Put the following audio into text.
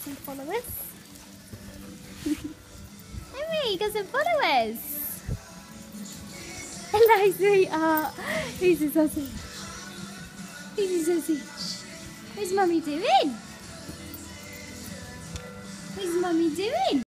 some followers. Henry, you got some followers. Hello, sweetheart. Who's this sausage? Who's this sausage? What's Mummy doing? What's Mummy doing?